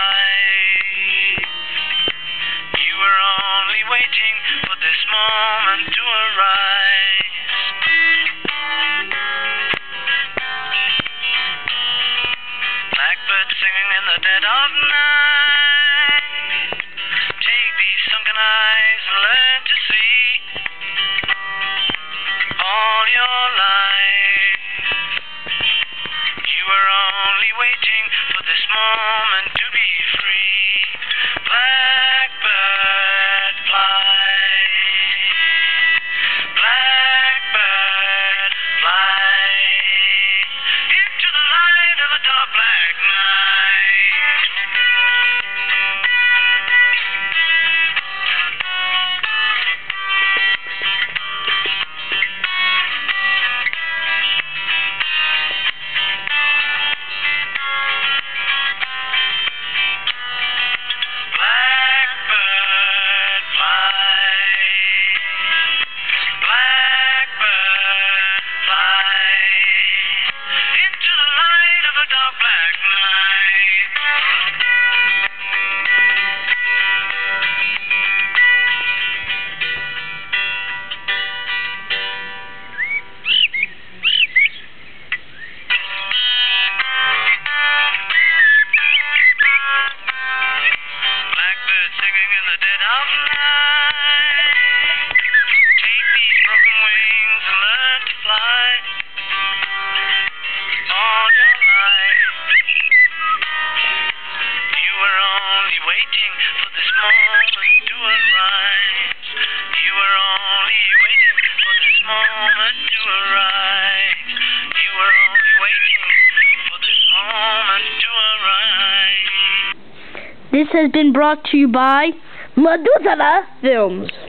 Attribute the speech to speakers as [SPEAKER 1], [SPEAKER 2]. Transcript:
[SPEAKER 1] life. You were only waiting for this moment to arise. Blackbird singing in the dead of night. Take these sunken eyes and learn to see all your life. You were only waiting for this moment to be free. Blackbird fly. Blackbird fly into the light of a dark black night. Blackbird fly. Blackbird fly into the light of a dark black night. Blackbird singing in the dead of night. Take these broken wings and learn to fly all your life. You were only waiting for this moment to arise. You were only waiting for this moment to arise. You were only waiting for this moment to arise.
[SPEAKER 2] This has been brought to you by Medusa Films.